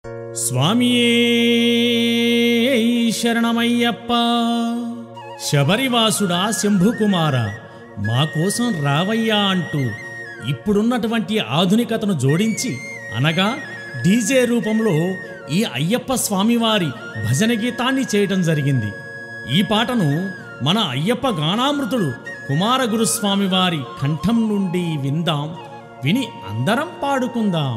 స్వామియే శరణమయ్యప్ప. శబరివాసుడా శంభుకుమార, మా కోసం రావయ్యా అంటూ ఇప్పుడున్నటువంటి ఆధునికతను జోడించి అనగా డీజే రూపంలో ఈ అయ్యప్ప స్వామివారి భజన గీతాన్ని చేయటం జరిగింది. ఈ పాటను మన అయ్యప్ప గానామృతుడు కుమారగురుస్వామి వారి కంఠం నుండి విందాం, విని అందరం పాడుకుందాం.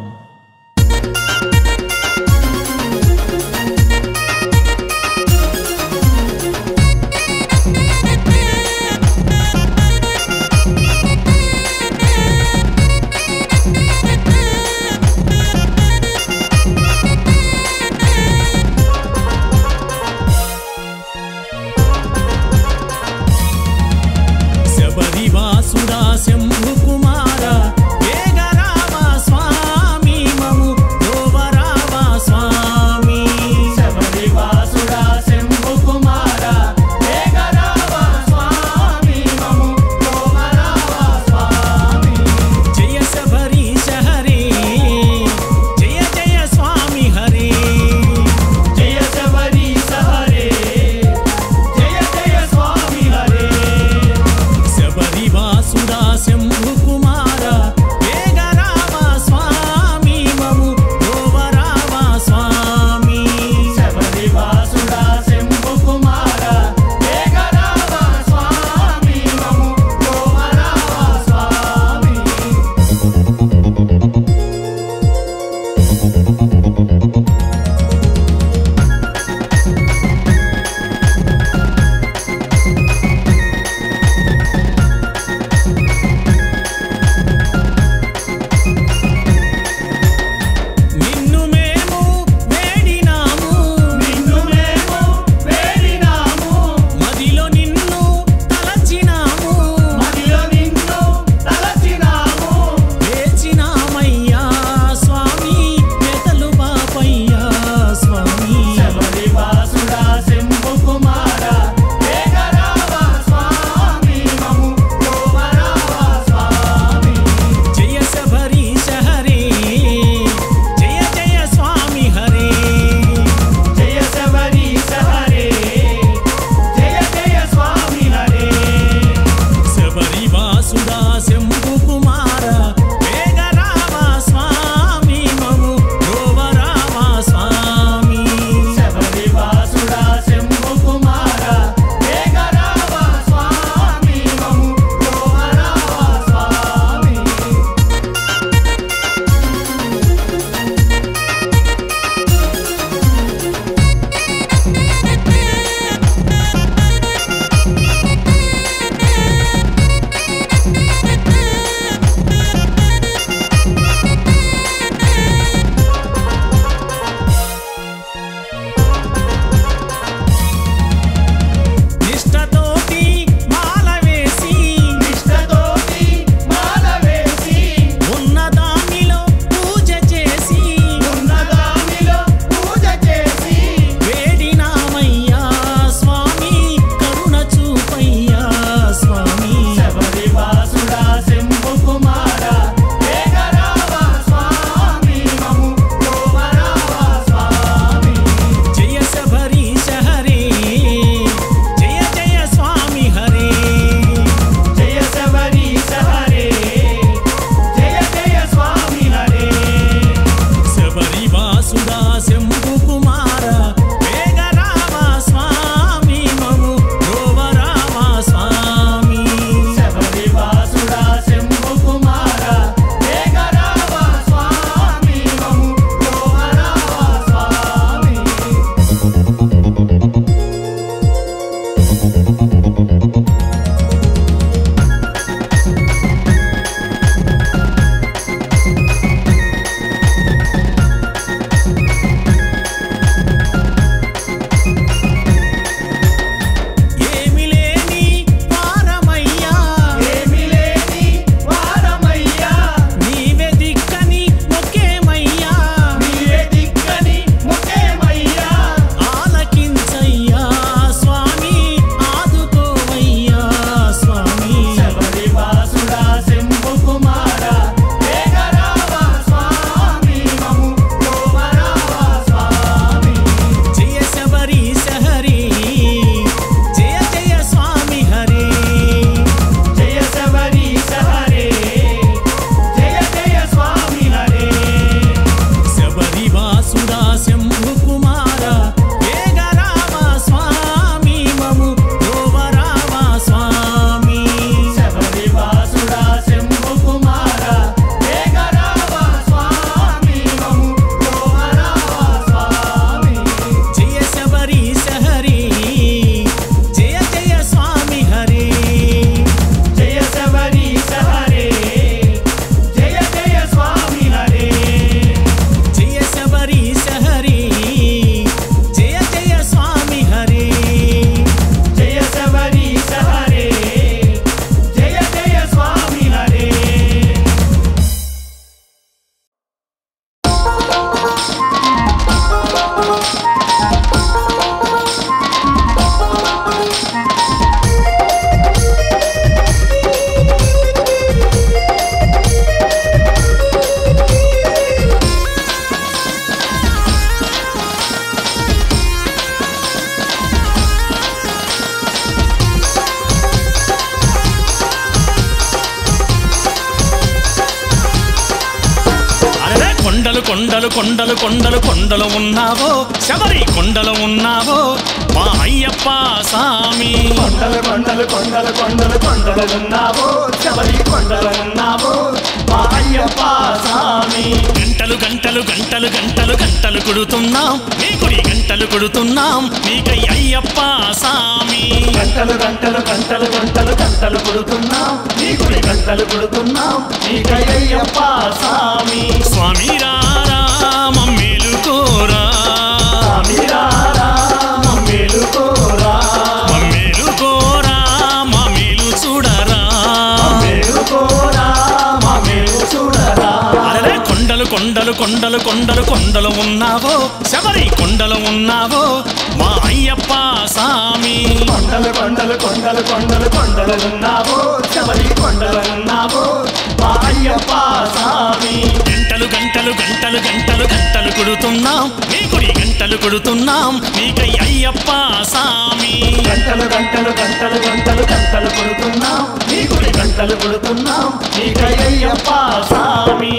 శబరివాసుడా శంభుకుమార వేగరావా స్వామి మము దోవరావా స్వామి. శబరివాసుడా శంభుకుమార వేగరావా స్వామి మము దోవరావా స్వామి. జయ శబరీశ హరే, జయ జయ స్వామి హరే. జయ శబరీశ హరే, జయ జయ స్వామి హరే. శబరివాసుడా శంభుకుమార కొండలు కొండలు కొండలు కొండలు ఉన్నావో శబరి కొండలు ఉన్నావో మా అయ్యప్ప స్వామి కొండలు కొండలు కొండలు కొండలు కొండలు ఉన్నావో శబరి కొండలు ఉన్నావో మా అయ్యప్ప స్వామి గంటలు గంటలు గంటలు గంటలు గంటలు కొడుతున్నాం నీ గుడి గంటలు కొడుతున్నాం నీకై అయ్యప్ప స్వామి గంటలు గంటలు గంటలు గంటలు గంటలు కొడుతున్నాం నీ గుడి గంటలు కొడుతున్నాం నీకై అయ్యప్ప స్వామి స్వామి రారా మమ్మేలుకోరా స్వామి రారా మమ్మేలుకోరా మమ్మేలుకోరా మమ్మేలు చూడరా మమ్మేలుకోరా మమ్మేలు చూడరా అరే కొండలు కొండలు కొండలు కొండలు కొండలు ఉన్నావో శబరి కొండలు ఉన్నావో మా అయ్యప్ప స్వామి కొండలు కొండలు కొండలు కొండలు కొండలు ఉన్నావో శబరి కొండలు ఉన్నావో మా అయ్యప్ప స్వామి గంటలు గంటలు గంటలు గంటలు గంటలు కొడుతున్నాం నీ గుడి గంటలు కొడుతున్నాం నీకై అయ్యప్ప స్వామి గంటలు గంటలు గంటలు గంటలు గంటలు కొడుతున్నాం నీ గుడి గంటలు కొడుతున్నాం నీకై అయ్యప్ప స్వామి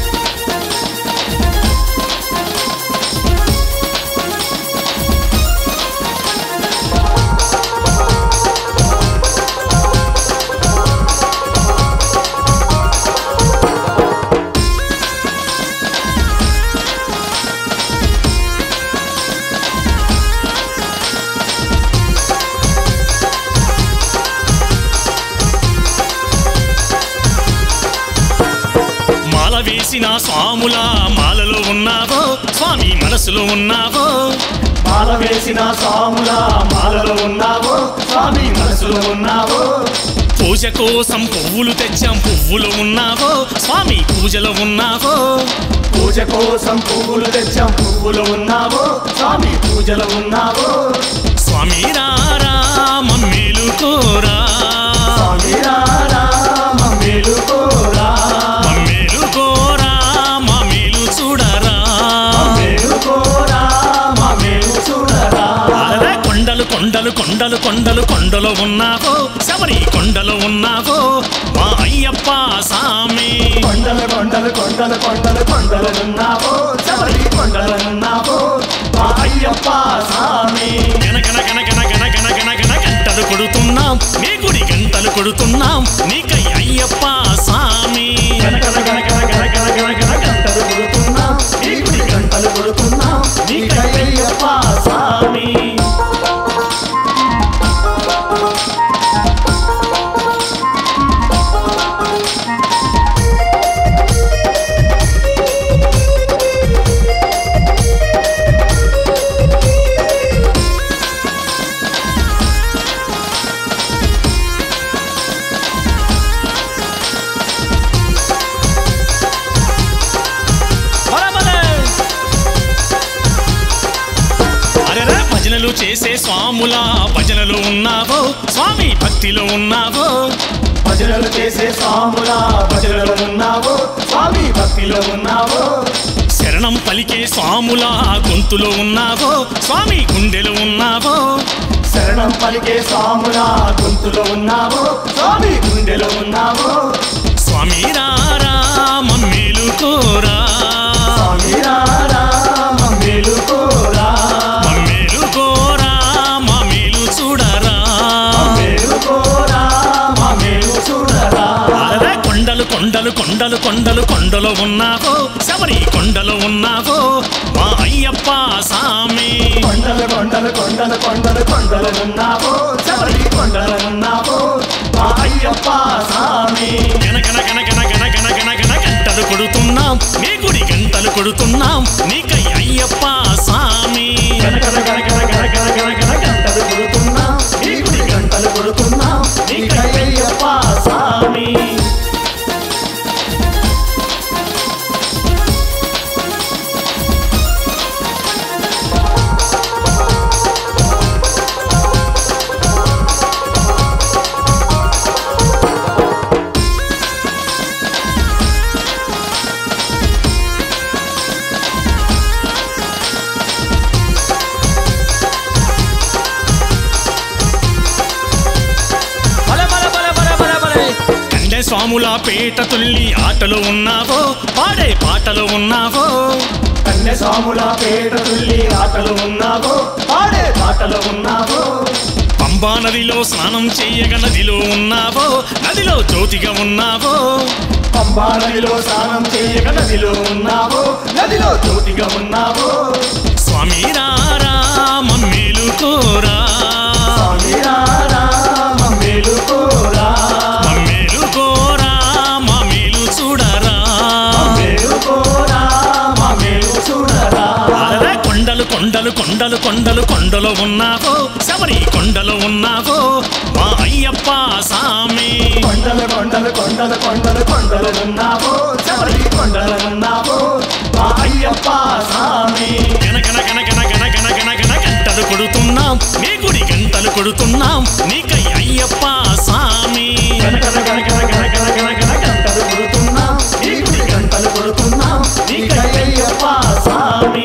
మాల వేసిన స్వాముల మాలలో ఉన్నావో స్వామి మనసులో ఉన్నావో మాల వేసిన స్వాముల మాలలో ఉన్నావో స్వామి మనసులో ఉన్నావో పూజ కోసం పువ్వులు తెచ్చాం పువ్వులు ఉన్నావో స్వామి పూజలో ఉన్నావో పూజ కోసం పువ్వులు తెచ్చాం పువ్వులు ఉన్నావో స్వామి పూజలు ఉన్నావో స్వామి రారా మమ్మేలుకోరా స్వామి రారా మమ్మేలుకోరా మమ్మేలుకోరా మమ్మేలు చూడరా మమ్మేలుకోరా మమ్మేలు చూడరా అరే కొండలు కొండలు కొండలు కొండలు కొండలు ఉన్నావో శబరి కొండలు ఉన్నావో మా అయ్యప్ప స్వామి కొండలు కొండలు కొండలు కొండలు కొండలు ఉన్నావో శబరి కొండలు ఉన్నావో మా అయ్యప్ప స్వామి గనగన గనగన గనగన గనగన గంటలు కొడుతున్నాం నీ గుడి గంటలు కొడుతున్నాం నీకై అయ్యప్ప స్వామి గనగన గనగన గనగన గనగన గంటలు కొడుతున్నాం నీ గుడి గంటలు కొడుతున్నాం నీకై అయ్యప్ప స్వామి అరెరా భజనలు చేసే స్వాముల భజనలు ఉన్నావో స్వామి భక్తిలో ఉన్నావో భజనలు చేసే స్వాముల భజనలు ఉన్నావో స్వామి భక్తిలో ఉన్నావో శరణం పలికే స్వాముల గొంతులో ఉన్నావో స్వామి గుండెలో ఉన్నావో శరణం పలికే స్వాముల గొంతులో ఉన్నావో స్వామి గుండెలో ఉన్నావో స్వామి రారా మమ్మేలుకోరా స్వామి రారా మమ్మేలుకోరా మమ్మేలుకోరా మమ్మేలు చూడరా మమ్మేలుకోరా మమ్మేలు చూడరా అరే కొండలు కొండలు కొండలు కొండలు కొండలు ఉన్నావో శబరి కొండలు ఉన్నావో మా అయ్యప్ప స్వామి కొండలు కొండలు కొండలు కొండలు కొండలు ఉన్నావో శబరి కొండలు ఉన్నావో మా అయ్యప్ప స్వామి గనగన గనగన గనగన గనగన గంటలు కొడుతున్నాం నీ గుడి గంటలు కొడుతున్నాం నీకై అయ్యప్ప స్వామి గనగన గనగన గనగన గనగన గంటలు కొడుతున్నాం నీ గుడి గంటలు కొడుతున్నాం నీకై అయ్యప్ప స్వామి స్వాముల పేట తుల్లి ఆటలు ఉన్నావో పాడే పాటలు ఉన్నావో కన్యస్వాముల పేట తుల్లి ఆటలు ఉన్నావో పాడే పాటలు ఉన్నావో పంబా నదిలో స్నానం చేయగ నదిలో ఉన్నావో నదిలో జ్యోతిగా ఉన్నావో పంబా నదిలో స్నానం చేయగ నదిలో ఉన్నావో నదిలో జ్యోతిగా ఉన్నావో స్వామి రారా మమ్మేలు కోరా స్వామి రారా మమ్మేలు కోరా మమ్మేలు కోరా మమ్మేలు చూడరా మమ్మేలు కోరా మమ్మేలు చూడరా అరే కొండలు కొండలు కొండలు కొండలు కొండలు ఉన్నావో శబరి కొండలు ఉన్నావో మా అయ్యప్ప సామి కొండలు కొండలు కొండలు కొండలు కొండలు ఉన్నావో శబరి కొండలు ఉన్నావో మా అయ్యప్ప స్వామి గనగన గనగన గనగన గనగన గంటలు కొడుతున్నాం నీ గుడి గంటలు కొడుతున్నాం నీకై అయ్యప్ప సామి గనగన గనగన గనగన గనగన గంటలు కొడుతున్నాం నీ గుడి గంటలు కొడుతున్నాం నీకై అయ్యప్ప స్వామి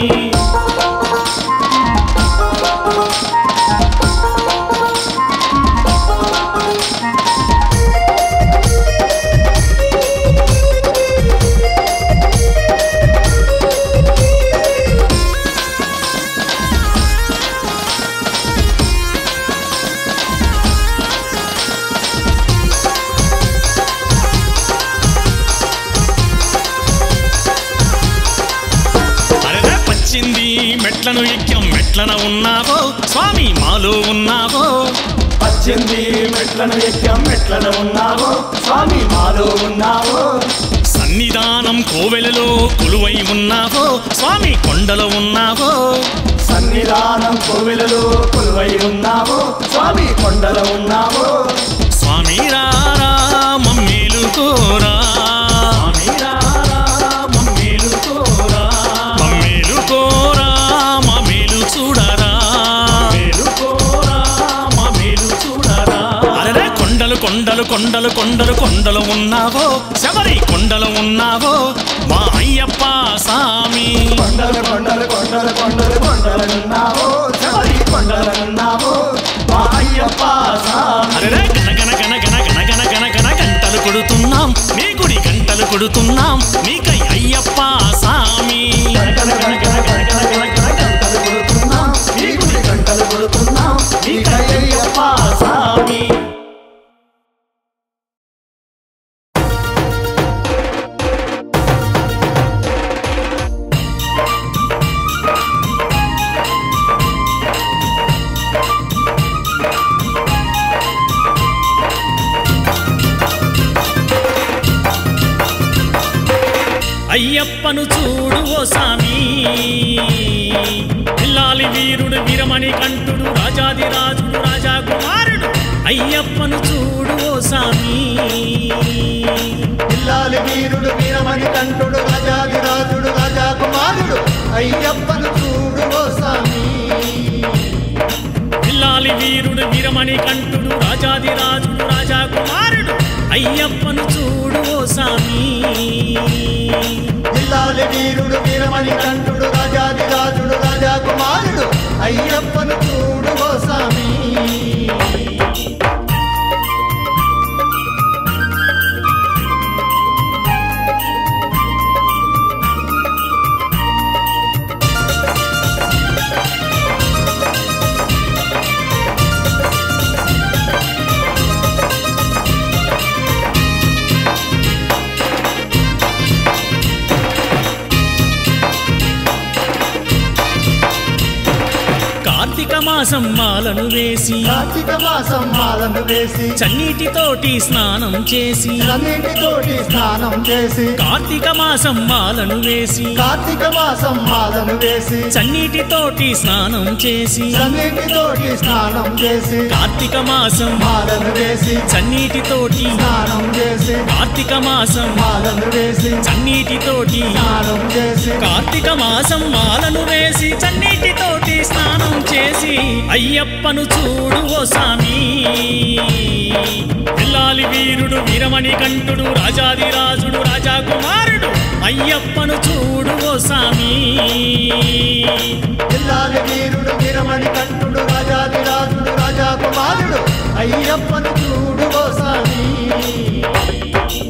అరే పచ్చింది మెట్లను ఎక్కాం మెట్లన ఉన్నావో స్వామి మాలో ఉన్నావో 18 మెట్లను ఎక్కాం మెట్లను ఉన్నావో స్వామి మాలో ఉన్నావో సన్నిధానం కోవెలలో కొలువై ఉన్నావో స్వామి కొండలో ఉన్నావో సన్నిధానం కోవెలలో కొలువై ఉన్నావో స్వామి కొండలో ఉన్నావో స్వామి రారా మమ్మేలు కోరా స్వామి రారా మమ్మేలు కోరా మమ్మేలు కోరా మమ్మేలు చూడరా మేలు కోరా మమ్మేలు చూడరా అరే కొండలు కొండలు కొండలు కొండలు కొండలు ఉన్నావో శబరి కొండలు ఉన్నావో మా అయ్యప్ప సామి కొండలు కొండలు కొండలు కొండలు కొండలు ఉన్నావో శబరి కొండలు ఉన్నావో మా అయ్యప్ప స్వామి అరే గన గన గన గన గన గన గన గన గంటలు కొడుతున్నాం నీ గుడి గంటలు కొడుతున్నాం నీకై అయ్యప్ప సామి గనగన గనగన గనగన గనగన గంటలు కొడుతున్నాం నీ గుడి గంటలు కొడుతున్నాం నీకై అయ్యప్ప స్వామి అయ్యప్పను చూడు ఓ సామి పిల్లాలి వీరుడు వీరమణి కంఠుడు రాజాది రాజుడు రాజా కుమారుడు అయ్యప్పను చూడు ఓ సామి పిల్లాలి వీరుడు వీరమణి కంఠుడు రాజాది రాజుడు రాజా కుమారుడు అయ్యప్పను చూడు ఓ స్వామి పిల్లాలి వీరుడు వీరమణి కంఠుడు రాజాది రాజుడు రాజా కుమారుడు అయ్యప్పను చూడు ఓ సామి పిల్లాలి వీరుడు వీరమణి కంఠుడు రాజాది రాజుడు రాజా కుమారుడు అయ్యప్పను చూడు ఓ స్వామి కార్తీక మాసం మాలను వేసి కార్తీక మాసం మాలను వేసి చన్నీటితోటి స్నానం చేసి అన్నిటితోటి స్నానం చేసి కార్తీక మాసం మాలను వేసి కార్తీక మాసం మాలను వేసి చన్నీటితోటి స్నానం చేసి అన్నిటితోటి స్నానం చేసి కార్తీక మాసం మాలను వేసి చన్నీటితోటి స్నానం చేసి కార్తీక మాసం మాలను వేసి చన్నీటితోటి స్నానం చేసి కార్తీక మాసం మాలను వేసి చన్నీటితోటి స్నానం చేసి అయ్యప్పను చూడు ఓ సామి పిల్లాలి వీరుడు వీరమణి కంఠుడు రాజాది రాజుడు రాజా కుమారుడు అయ్యప్పను చూడు ఓ సామి పిల్లాలి వీరుడు వీరమణి కంఠుడు రాజాది రాజుడు రాజా కుమారుడు అయ్యప్పను చూడు ఓ స్వామి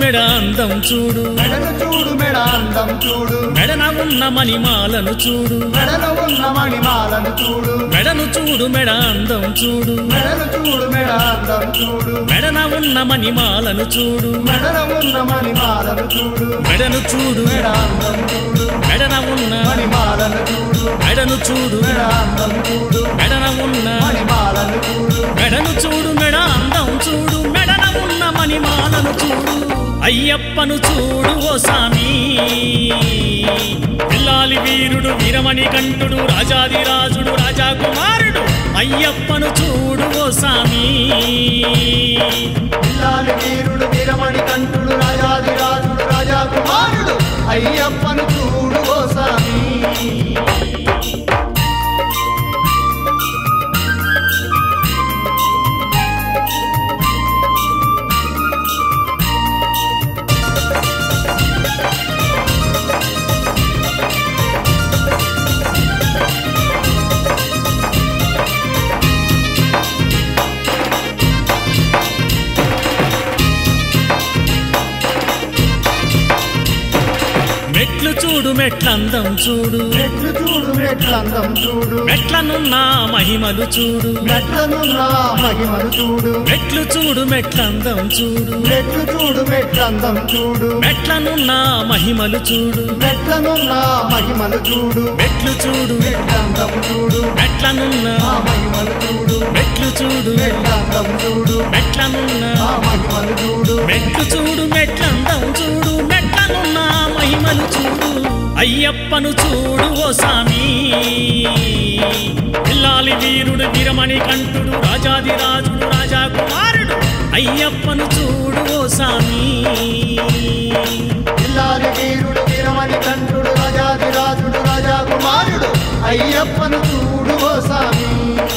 మెడ అందం చూడు మెడను చూడు మెడ అందం చూడు మెడన ఉన్న మణిమాలను చూడు మెడలో ఉన్న మణిమాలను చూడు మెడను చూడు మెడ అందం చూడు మెడను చూడు మెడ అందం చూడు మెడన ఉన్న మణిమాలను చూడు మెడలో ఉన్న మణిమాలను చూడు మెడను చూడు మెడ అందం చూడు మెడన ఉన్న మణిమాలను చూడు మెడను చూడు మెడ అందం చూడు మెడన ఉన్న మణిమాలను చూడు మెడను చూడు మెడ అందం చూడు మెడన ఉన్న మణిమాలను చూడు అయ్యప్పను చూడు ఓ సామి పిల్లాలి వీరుడు వీరమణి కంఠుడు రాజాదిరాజుడు రాజాకుమారుడు అయ్యప్పను చూడు ఓ సామి పిల్లాలి వీరుడు వీరమణి కంఠుడు రాజాదిరాజుడు రాజాకుమారుడు అయ్యప్పను చూడు ఓ సామి మెట్లు చూడు మెట్లందం చూడు మెట్లు చూడు మెట్లందం చూడు మెట్లనున్న మహిమలు చూడు మెట్లనున్న మహిమలు చూడు మెట్లు చూడు మెట్లందం చూడు మెట్లు చూడు మెట్లందం చూడు మెట్లనున్న మహిమలు చూడు మెట్లనున్న మహిమలు చూడు మెట్లు చూడు మెట్లందం చూడు మెట్లనున్న మహిమలు చూడు మెట్లు చూడు మెట్లందం చూడు మెట్లనున్న మహిమలు చూడు మెట్లు చూడు మెట్లందం చూడు మెట్లనున్న మహిమలు చూడు అయ్యప్పను చూడు ఓ సామి పిల్లాలి వీరుడు వీరమణి కంఠుడు రాజాదిరాజుడు రాజాకుమారుడు అయ్యప్పను చూడు ఓ సామి పిల్లాలి వీరుడు వీరమణి కంఠుడు రాజాదిరాజుడు రాజాకుమారుడు అయ్యప్పను చూడు ఓ సామి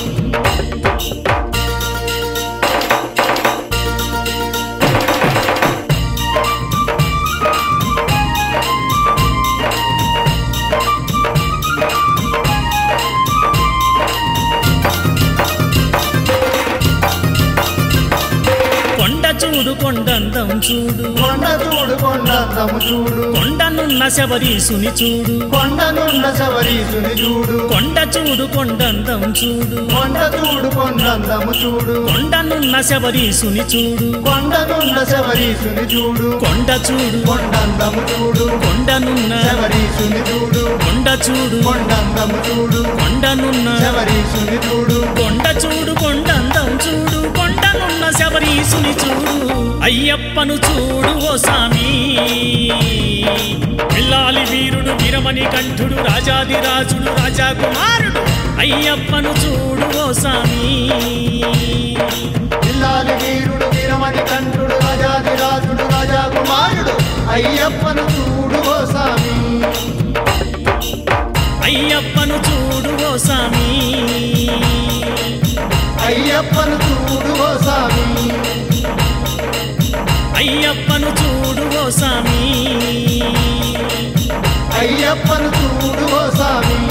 చూడు కొండందం చూడు కొండ చూడు కొండందము చూడు కొండనున్న శబరీసుని చూడు కొండనున్న శబరీసుని చూడు కొండ చూడు కొండందం చూడు కొండ చూడు కొండందము చూడు కొండనున్న శబరీసుని చూడు కొండనున్న శబరీసుని చూడు కొండ చూడు కొండందము చూడు కొండనున్న శబరీసుని చూడు కొండ చూడు కొండందము చూడు కొండనున్న శబరీసుని చూడు కొండ చూడు కొండందం చూడు కొండనున్న శబరీసుని చూడు అయ్యప్పను చూడు ఓ సామి పిల్లాలి వీరుడు వీరమణి కంఠుడు రాజాదిరాజుడు రాజాకుమారుడు అయ్యప్పను చూడు ఓ సామి పిల్లాలి వీరుడు వీరమణి కంఠుడు రాజాదిరాజుడు రాజాకుమారుడు అయ్యప్పను చూడు ఓ సామి అయ్యప్పను చూడు ఓ సామి అయ్యప్పను చూడు ఓ సామి అయ్యప్పను చూడు ఓ సామి అయ్యప్పను చూడు ఓ సామి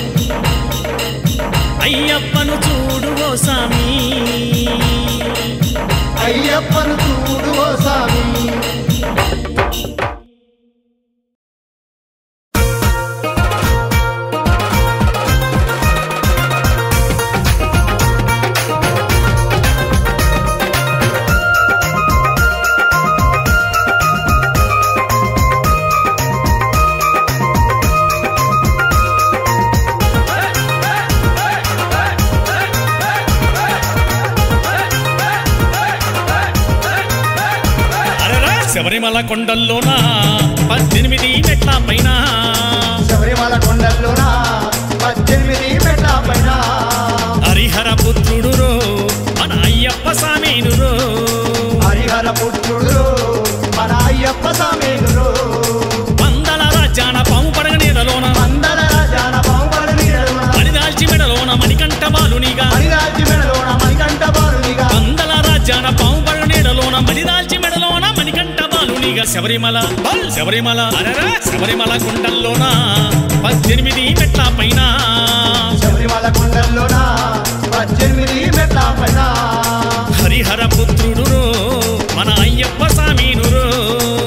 అయ్యప్పను చూడు ఓ సామి అయ్యప్పను చూడు ఓ సామి శబరిమల కొండల్లోన 18 మెట్ల పైన శబరిమల కొండల్లోన 18 మెట్ల పైన హరిహర పుత్రుడు మన అయ్యప్ప స్వామిను హరిహర పుత్రుడు మన అయ్యప్ప స్వామిను వందల రాజ్యాన పాము పడగ నీడలోన వందల రాజ్యాన పాము పడగ నీడలోన మణిదాల్చి మెడలోన మణికంఠ బాలునిగా మణిదాల్చి మెడలోన మణికంఠ బాలునిగా వందల రాజ్యాన పాము పడగ నీడలోన మణిదాల్చి మెడలోన మణికంఠ బాలునిగా శబరిమల శబరిమల అరరా శబరిమల కొండల్లోన 18 మెట్ల పైన శబరిమల కొండల్లోన 18 మెట్ల పైన హరిహర పుత్రుడు మన అయ్యప్ప స్వామిను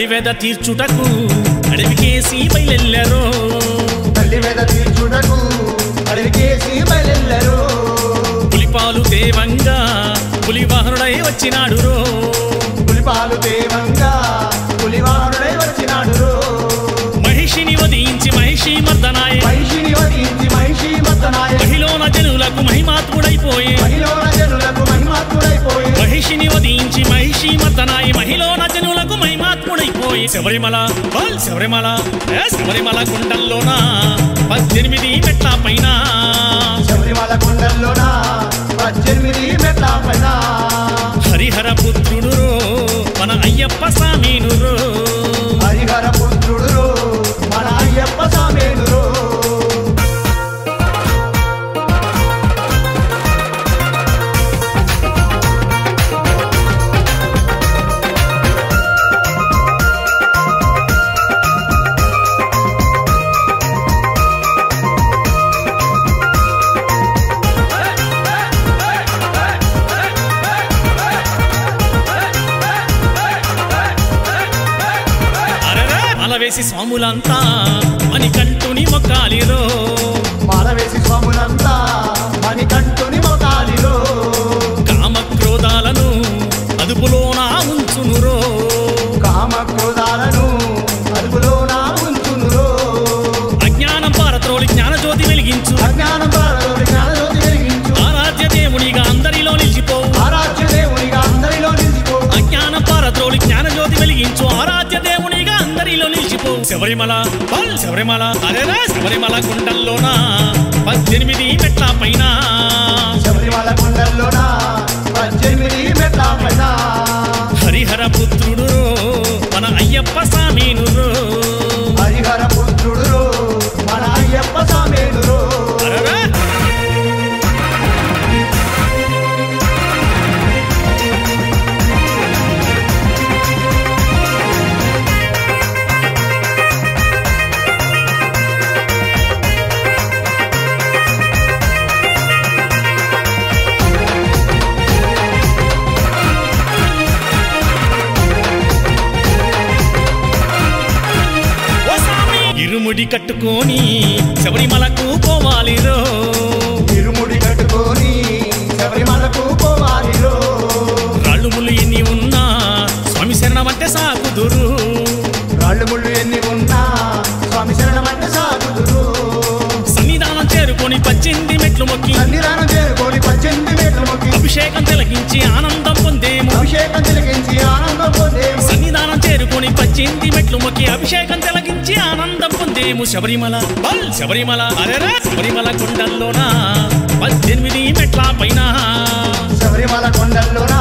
తల్లి వేద తీర్చుటకు అడవికేసి బయలెల్లరో తల్లి వేద తీర్చుటకు అడవికేసి బయలెల్లరో పులిపాలు దేవంగా పులివాహనుడై వచ్చినాడు రో పులిపాలు దేవంగా పులివాహనుడై వచ్చినాడు రో మహిషిని వధించి మహిషి మర్దనాయ మహిషిని వధించి మహిషి మర్దనాయ మహిళోన జనులకు మహిమాత్ముడైపోయే మహిళోన జనులకు మహిమాత్ముడైపోయే మహిషిని వధించి మహిషి మర్దనాయ మహిళోన జనులకు మహిమాత్ముడైపోయి శబరిమల బల్ శబరిమల శబరిమల కొండల్లోన 18 మెట్ల పైన శబరిమల కొండల్లోన 18 మెట్ల పైన హరిహర పుత్రుడు మన అయ్యప్ప స్వామిను హరిహర పుత్రుడు మన అయ్యప్ప స్వామిను మాలవేసి స్వాములంతా మణికంఠుని మొక్కాలిరో మాలవేసి స్వాములంతా మణికంఠుని మొక్కాలిరో కామక్రోధాలను అదుపులోన ఉంచునురో కామక్రోధాలను అదుపులోన ఉంచునురో అజ్ఞానం పారత్రోలి జ్ఞానజ్యోతి వెలిగించు అజ్ఞానం పారత్రోలి జ్ఞానజ్యోతి వెలిగించు ఆరాధ్య దేవునిగా అందరిలో నిలిచిపో ఆరాధ్య దేవునిగా అందరిలో నిలిచిపో అజ్ఞానం పారత్రోలి జ్ఞానజ్యోతి వెలిగించు ఆరాధ్య దేవునిగా అందరిలో నిలిచిపో శబరిమల బల్ శబరిమల అరేరా శబరిమల కొండల్లోన 18 మెట్ల పైన శబరిమల కొండల్లోన 18 మెట్ల పైన హరిహర పుత్రుడు మన అయ్యప్ప స్వామిను హరిహర పుత్రుడు మన అయ్యప్ప స్వామిను అరేరా ఇరుముడి కట్టుకొని శబరిమలకు పోవాలిరో ఇరుముడి కట్టుకొని శబరిమలకు పోవాలిరో రాళ్ళుములు ఎన్ని ఉన్నా స్వామి శరణమంటే సాగుదురు రాళ్ళు ముళ్ళు ఎన్ని ఉన్నా స్వామి శరణమంటే సాగుదురు సన్నిధానం చేరుకొని 18 మెట్లు మొక్కి సన్నిధానం చేరుకొని 18 మెట్లు మొక్కి అభిషేకం తిలకించి ఆనందం పొందేము అభిషేకం తిలకించి ఆనందం పొందేము సన్నిధానం చేరుకొని 18 మెట్లు మొక్కి అభిషేకం తిలకించి ఆనందం పొందేము శబరిమల బల్ శబరిమల అరేరా శబరిమల కొండల్లోన 18 మెట్ల పైన శబరిమల కొండల్లోన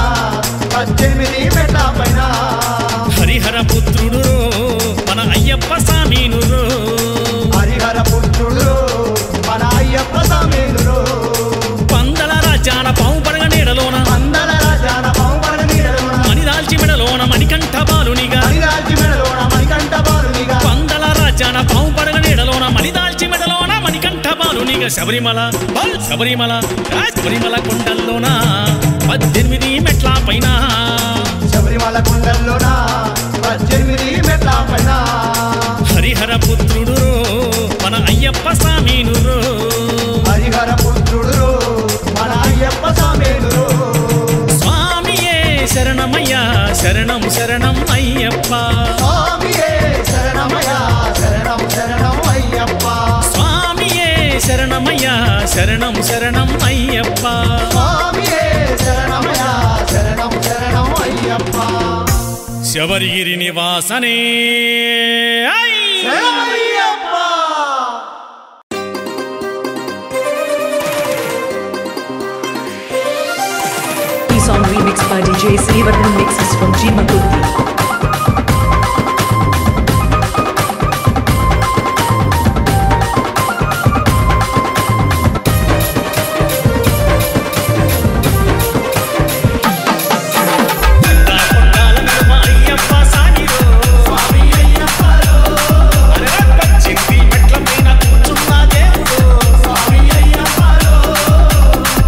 18 మెట్ల పైన హరిహర పుత్రుడు మన అయ్యప్ప స్వామిను హరిహర పుత్రుడు మన అయ్యప్ప స్వామిను పందల రాజాన పావు పడగ నీడలోన పందల రాజాన పావుపడగ నీడలోన మణిదాల్చి మెడలోన మణికంఠ బాలునిగా మణిదాల్చి మెడలోన మణికంఠ బాలునిగా పందల రాజాన పావు పడగ నీడలోన మణిదాల్చి మెడలోన మణికంఠ బాలునిగా శబరిమల బల్ శబరిమల శబరిమల కొండల్లోన 18 మెట్ల పైన శబరిమల కొండల్లోన 18 మెట్ల పైన హరిహర పుత్రుడు మన అయ్యప్ప స్వామిను హరిహర పుత్రుడు మన అయ్యప్ప స్వామిను స్వామియే శరణమయ్యా శరణం శరణం అయ్యప్ప స్వామియే శరణమయ్యా శరణం శరణం అయ్యప్ప స్వామియే శరణమయ్యా శరణం శరణం అయ్యప్ప స్వామియే శరణమయ్యా శరణం శరణం అయ్యప్ప శబరిగిరి నివాసనే శరణమయ్యప్ప Song remixed by DJ Srivarman mixes from Jimakurti.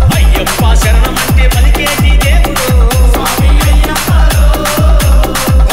శరణమంటే పలికేటి దేవుడు స్వామి Ayyappa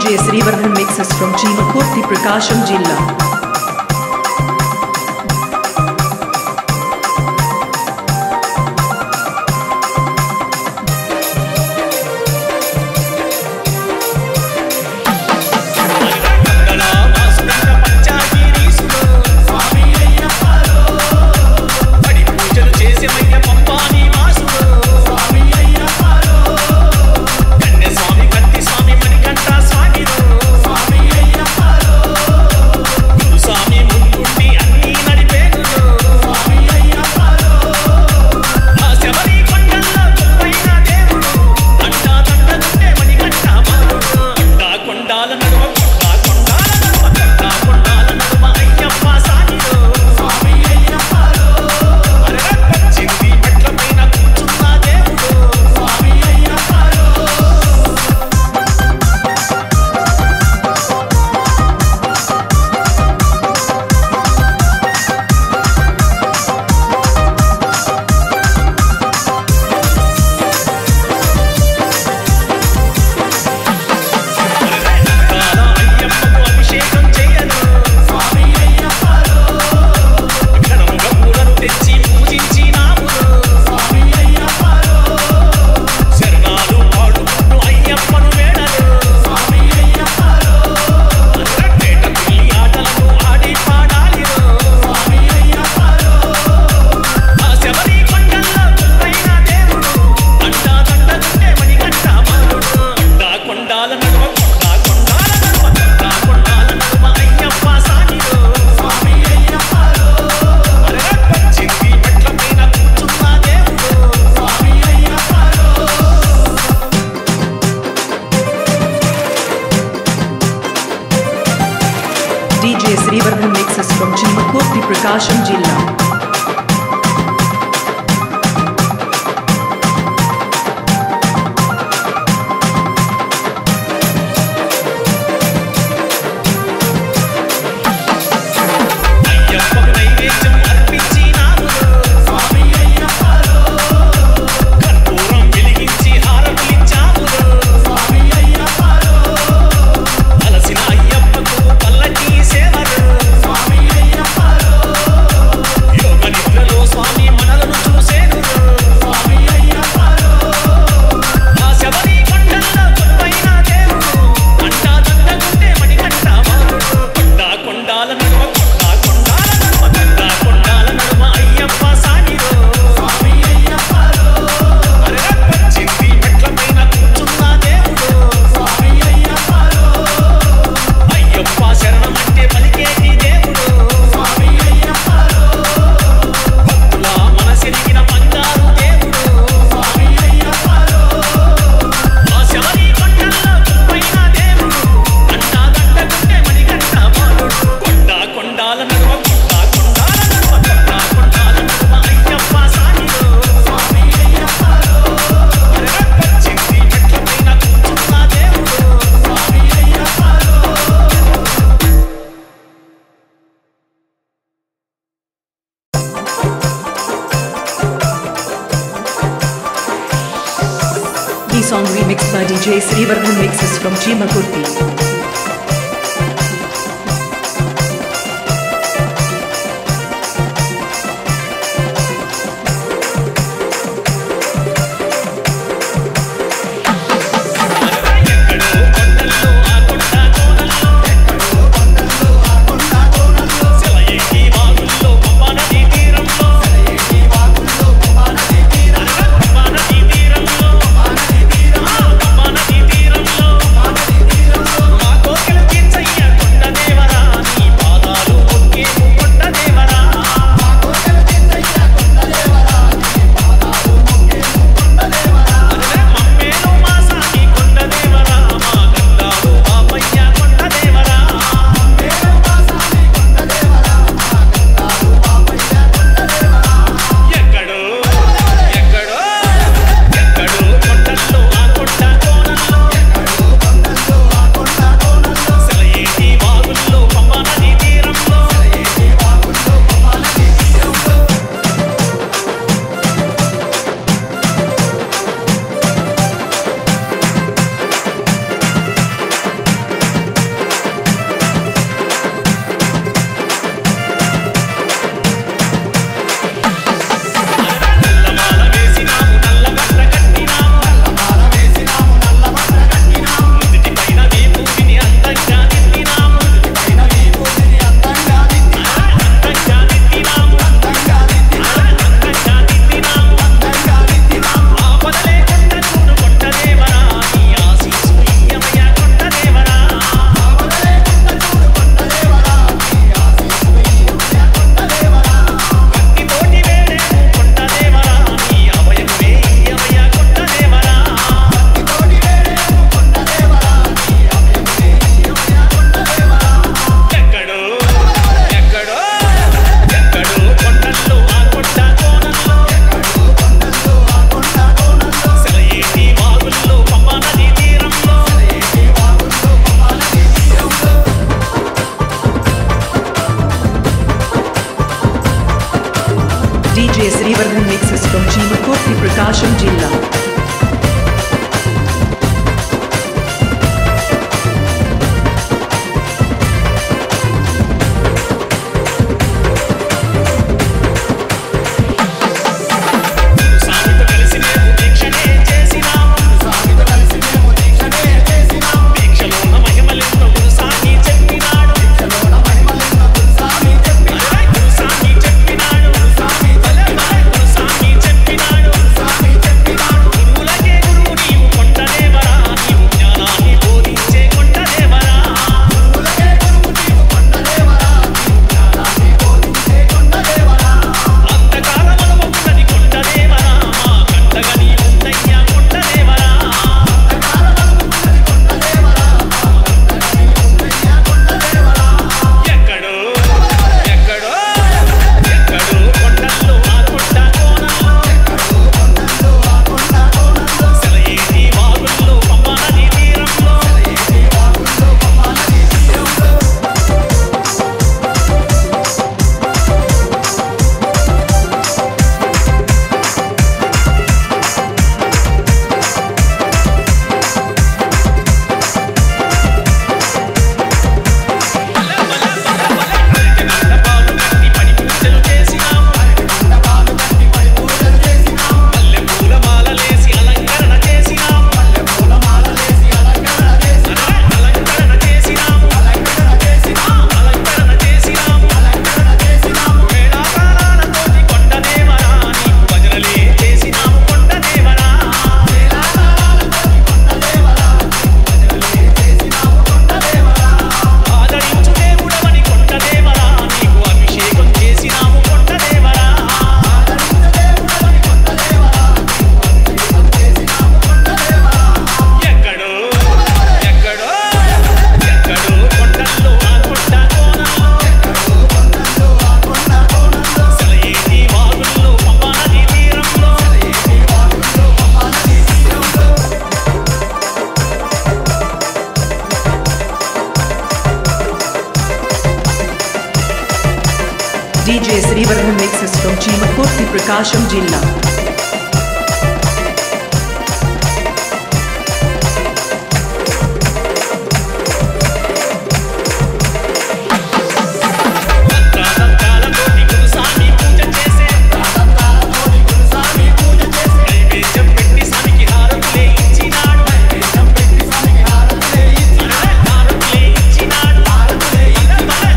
DJ Srivardhan mixes from Chimakurti Prakasham Jilla. DJ Srivardhan mixes from Chimakurti Prakasham Jilla. The song remixed by DJ Srivardhan mixes from Chimakurti. మా జిల్లా. DJ Srivardhan mixes from Chimakurti, Prakasham Jilla.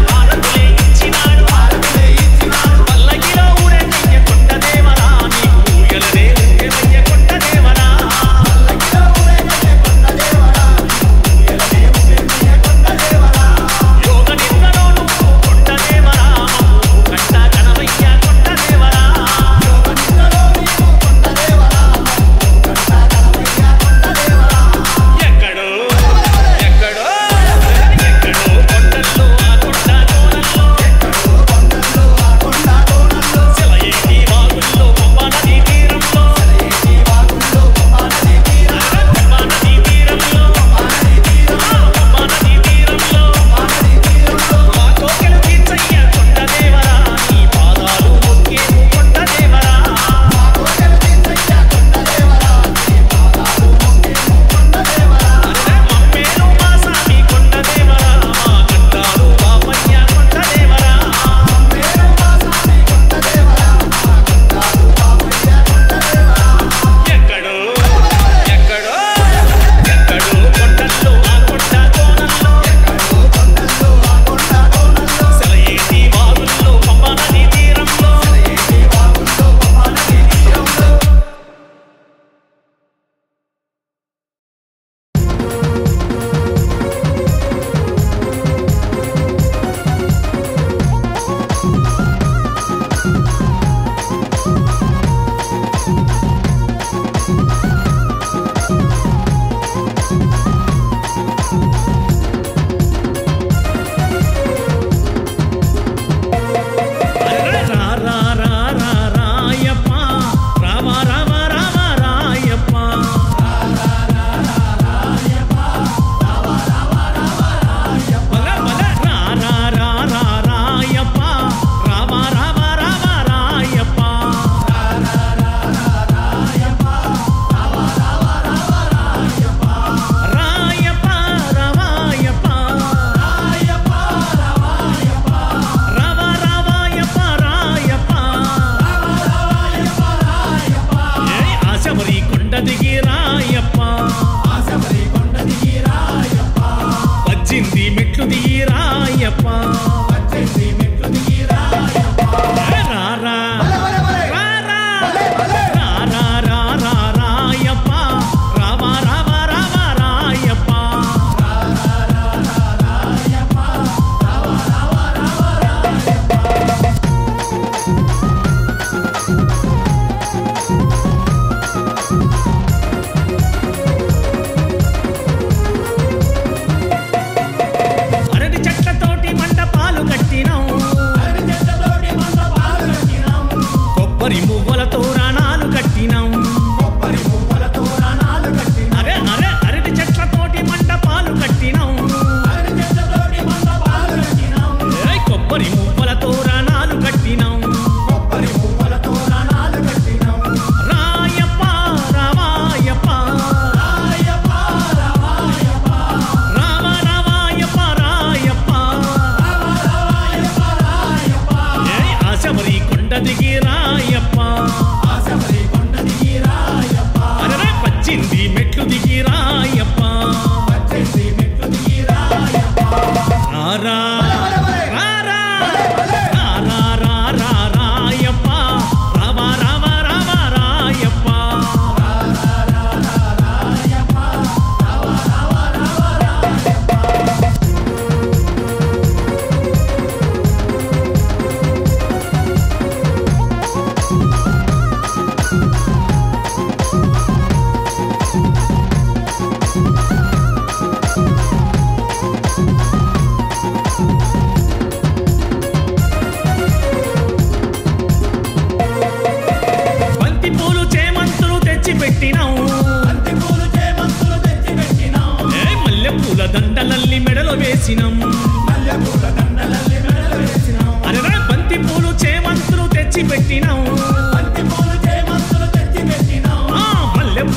పల్లకిలో ఊరే కొండ దేవరా నీకు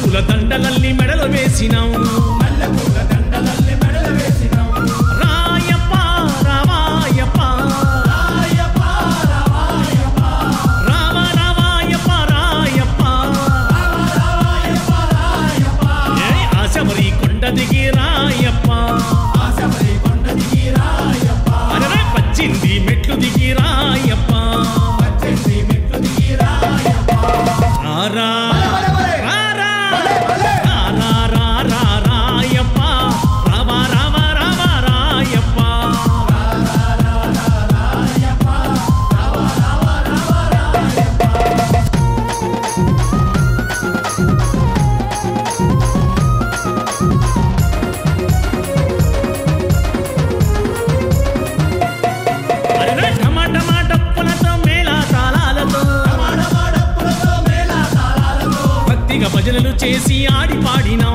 మల్లెపూల దండలల్లి మెడలు వేసినాం రాయప్ప రామాయప్ప రామ రామాయప్ప రాయప్ప ఏ ఆశబరి కొండ దిగి రాయప్ప అరే పచ్చింది మెట్లు దిగి రాయప్ప రారా భజనలు చేసి ఆడి పాడినాం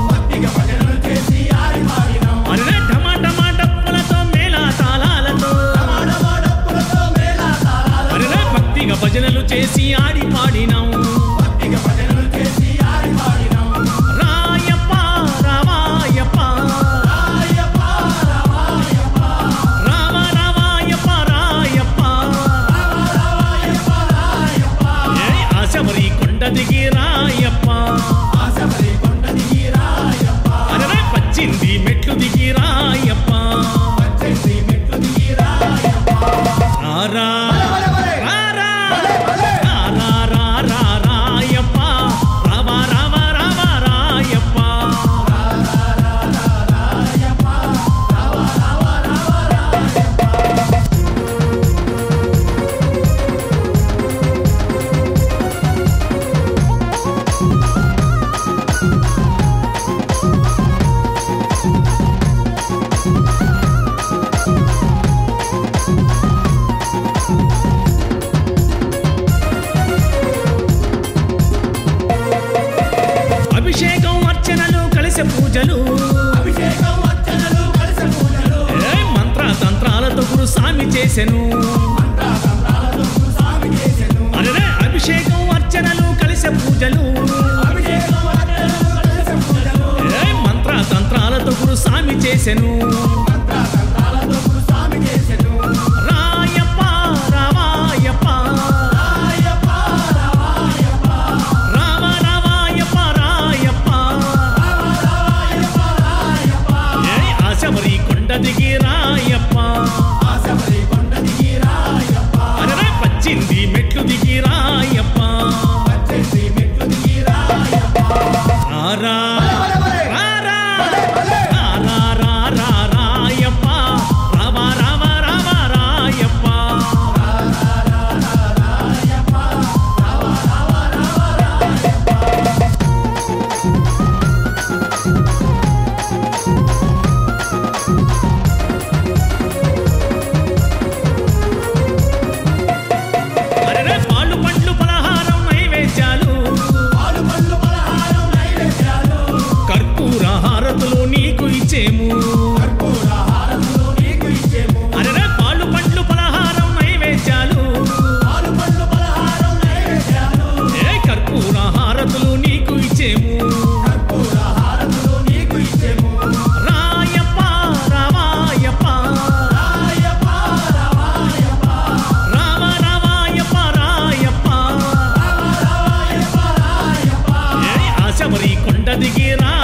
అరే టమాటమా డప్పులతో మేళా తాళాలతో అరే భక్తిగా భజనలు చేసి ఆడి పాడినాం రాయప్ప రామాయప్ప రామ రామాయప్ప రాయప్ప ఏ ఆశబరి కొండ దిగి రాయప్ప అరే పచ్చింది మెట్లు దిగి రాయప్ప రారా రాయప్ప రామ రామ రామ రాయప్ప అభిషేకం అర్చనలు కలిసే పూజలు మంత్ర తంత్రాలతో గురు స్వామి చేసెను అరే అభిషేకం అర్చనలు కలిసే పూజలు మంత్ర తంత్రాలతో గురు స్వామి చేసెను రాయప్ప రామాయప్ప రామ రామాయప్ప రాయప్ప ఏ ఆశబరి కొండ దిగి రాయప్ప అరే పచ్చింది మెట్లు దిగి రాయప్ప రారా రాయప్ప రామ రామ రామ రాయప్ప అరే పాలు పండ్లు పలహారం నైవేద్యాలు కర్పూర హారతులు నీకు ఇచ్చేము అరే పాలు పండ్లు పలహారం నైవేద్యాలు ఏ కర్పూర హారతులు నీకు ఇచ్చేము రాయప్ప రామాయప్ప రామ రామాయప్ప రాయప్ప ఏ ఆశబరి కొండ దిగి రా